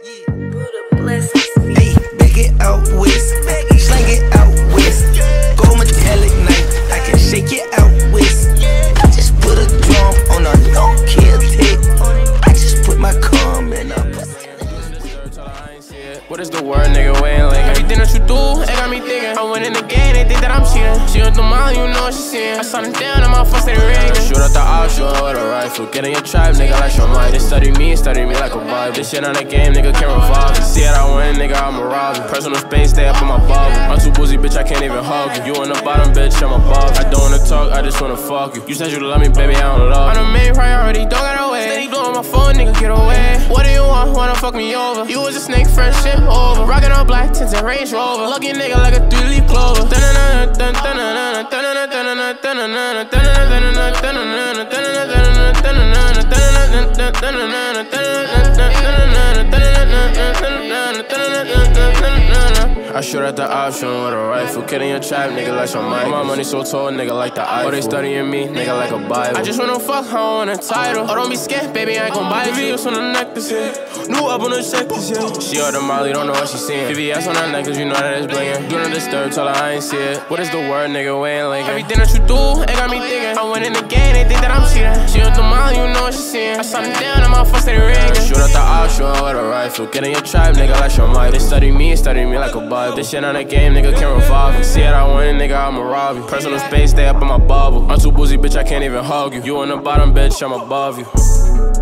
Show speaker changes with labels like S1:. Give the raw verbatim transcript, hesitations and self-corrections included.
S1: Hey, back it out west, slang it out west. Gold metallic knife, I can shake it out west. I just put a drum on a no kill tick. I just put my cum in a.
S2: What is the word, nigga? We ain't like everything that you do, it got me thinking. I went in the game, they think that I'm cheating. She on the mile, you know what she seeing. I saw them down, and my fuss, they ringing. Shoot out the option with a rifle. Get in your tribe, nigga, like your mind. They study me, study me like a vibe. This shit on the game, nigga, can't revive. You see it, I win, nigga, I'm a robber. Personal space, stay up in my bubble. I'm too boozy, bitch, I can't even hug you. You on the bottom, bitch, I'm above. I don't wanna talk, I just wanna fuck you. You said you love me, baby, I don't love you. I'm the main priority, don't get away. Steady blowing my phone, nigga, get away. What do you want, wanna fuck me over? You was a snake, friendship over. Rockin' all black tints and Range Rover. Lucky nigga like a three-leaf clover. I shoot at the option with a rifle. Killing your trap, nigga, like some Michael. My money so tall, nigga, like the Eiffel. Oh, they studying me, nigga, like a Bible. I just wanna fuck, I don't want a title. Oh, don't be scared, baby, I ain't gon' buy it. V V S on the necklace, yeah. New up on the check this, yeah. She ordered Molly, don't know what she seeing. V V S on that necklace, you know that it's blingin'. Do not disturb, tell her I ain't see it. What is the word, nigga, we ain't linking. Everything that you do, it got me thinking. I went in the game, they think that I'm cheating. She on the mile, you know what she seeing. I saw them down, and my fuss, they ringing. Shoot at the option with a rifle. Get in your tribe, nigga, like your Michael. They study me, study me like a Bible. This shit on the game, nigga, can't revive you. See it, I win, nigga, I'ma rob you. Personal space, stay up in my bubble. I'm too boozy, bitch, I can't even hug you. You on the bottom, bitch, I'm above you.